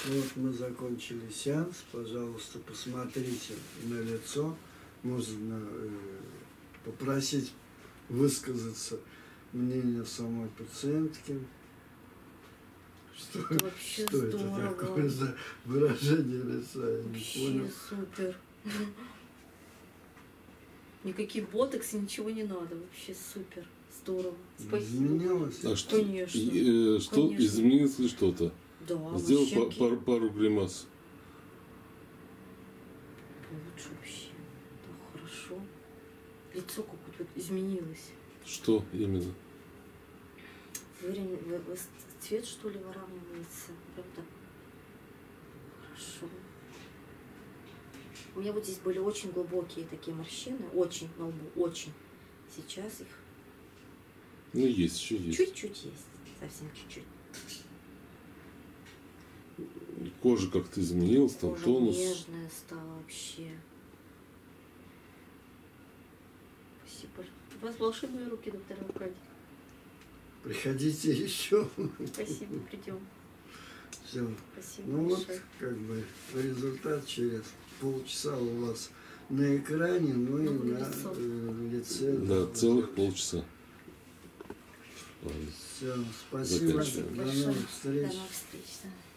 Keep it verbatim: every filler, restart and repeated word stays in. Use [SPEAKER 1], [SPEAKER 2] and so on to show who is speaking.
[SPEAKER 1] Вот мы закончили сеанс. Пожалуйста, посмотрите на лицо. Можно э, попросить высказаться мнение самой пациентки. Что
[SPEAKER 2] это вообще
[SPEAKER 1] что
[SPEAKER 2] здорово.
[SPEAKER 1] Это такое за выражение лица? Я
[SPEAKER 2] вообще
[SPEAKER 1] не понял.
[SPEAKER 2] Супер. Никакие ботоксы, ничего не надо. Вообще супер. Здорово. Спасибо.
[SPEAKER 1] Изменилось?
[SPEAKER 3] А что,
[SPEAKER 2] Конечно.
[SPEAKER 3] И, э, что
[SPEAKER 2] Конечно.
[SPEAKER 3] изменилось ли что-то?
[SPEAKER 2] Да,
[SPEAKER 3] Сделал па
[SPEAKER 2] морщинки.
[SPEAKER 3] пару, пару гримас.
[SPEAKER 2] Лучше вообще. Да, хорошо. Лицо какое-то вот изменилось.
[SPEAKER 3] Что именно?
[SPEAKER 2] Вырен... в- в- Цвет, что ли, выравнивается. Правда? Хорошо. У меня вот здесь были очень глубокие такие морщины. Очень на лбу. Очень. Сейчас их
[SPEAKER 3] Ну, есть, еще есть.
[SPEAKER 2] чуть-чуть есть. Совсем чуть-чуть.
[SPEAKER 3] Кожа как-то изменилась, там
[SPEAKER 2] Кожа
[SPEAKER 3] тонус.
[SPEAKER 2] нежная стала вообще. Спасибо. У вас волшебные руки, доктор Аркадий.
[SPEAKER 1] Приходите еще.
[SPEAKER 2] Спасибо, придем.
[SPEAKER 1] Все.
[SPEAKER 2] Спасибо
[SPEAKER 1] Ну вот,
[SPEAKER 2] большое.
[SPEAKER 1] как бы, результат через полчаса у вас на экране, ну и
[SPEAKER 2] Ну,
[SPEAKER 1] на
[SPEAKER 2] лицо.
[SPEAKER 1] э, лице.
[SPEAKER 3] Да, целых полчаса. Ладно.
[SPEAKER 1] Все, спасибо.
[SPEAKER 3] Заканчиваем.
[SPEAKER 1] До
[SPEAKER 2] Большое.
[SPEAKER 1] новых встреч.
[SPEAKER 2] До новых встреч. Да.